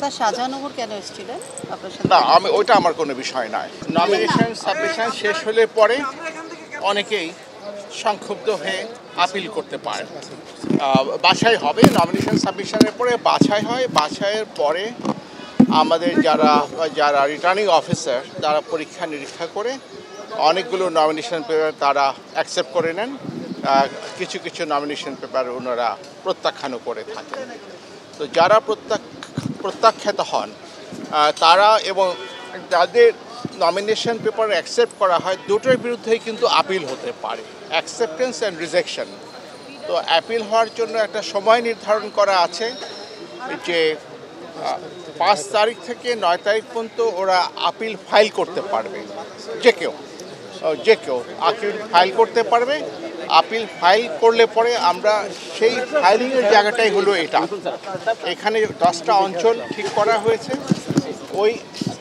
শাহজাহান ওমর কেন এসেছিলেন আপনার সাথে? না, ওইটা আমার কোনো বিষয় নয়। নমিনেশন সাবমিশন শেষ হলে পরে অনেকেই সংক্ষুব্ধ হয়ে আপিল করতে পারে। বাছাই হবে, নমিনেশন সাবমিশনের পরে বাছাই হয়। বাছাইয়ের পরে আমাদের যারা রিটার্নিং অফিসার তারা পরীক্ষা নিরীক্ষা করে অনেকগুলো নমিনেশন পেপার তারা অ্যাকসেপ্ট করে নেন। কিছু কিছু নমিনেশন পেপার ওনারা প্রত্যাখ্যানও করে থাকেন। তো যারা প্রত্যাখ্যাত হন তারা এবং যাদের নমিনেশন পেপার অ্যাকসেপ্ট করা হয় দুটোর বিরুদ্ধেই কিন্তু আপিল হতে পারে, অ্যাকসেপ্টেন্স অ্যান্ড রিজেকশন। তো অ্যাপিল হওয়ার জন্য একটা সময় নির্ধারণ করা আছে যে 5 তারিখ থেকে 9 তারিখ পর্যন্ত ওরা আপিল ফাইল করতে পারবে। যে কেউ আপিল ফাইল করতে পারবে। আপিল ফাইল করলে পরে আমরা সেই ফাইলিংয়ের জায়গাটাই হলো এটা। এখানে 10টা অঞ্চল ঠিক করা হয়েছে। ওই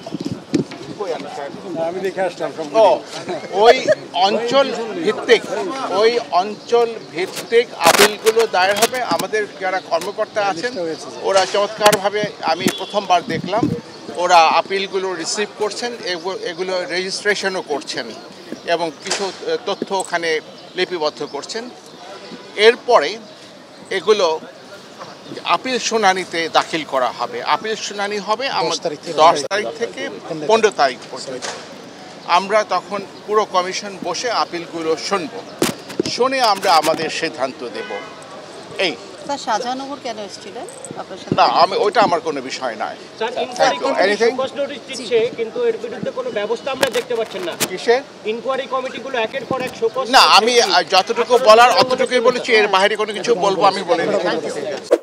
অঞ্চল ভিত্তিক আপিলগুলো দায়ের হবে। আমাদের যারা কর্মকর্তা আছেন ওরা চমৎকারভাবে, আমি প্রথমবার দেখলাম, ওরা আপিলগুলো রিসিভ করছেন, এগুলো রেজিস্ট্রেশনও করছেন এবং কিছু তথ্য ওখানে লিপিবদ্ধ করছেন। এরপরে এগুলো আপিল শুনানিতে দাখিল করা হবে। আপিল শুনানি হবে 10 তারিখ থেকে 15 তারিখ পর্যন্ত। আমরা তখন পুরো কমিশন বসে আপিলগুলো শুনে আমরা আমাদের সিদ্ধান্ত দেব। এই শাহজাহান ওমর কেন এসেছিলেন আপনার সাথে? না, ওইটা আমার কোনো বিষয় নয়। কিন্তু এর বিরুদ্ধে কোনো ব্যবস্থা আমরা দেখতে পাচ্ছেন না। কিসের ইনকোয়ারি কমিটিগুলো একের পর এক শোকজ? না, আমি যতটুকু বলার অতটুকুই বলেছি, এর বাইরে কোনো কিছু বলবো আমি বলিনি।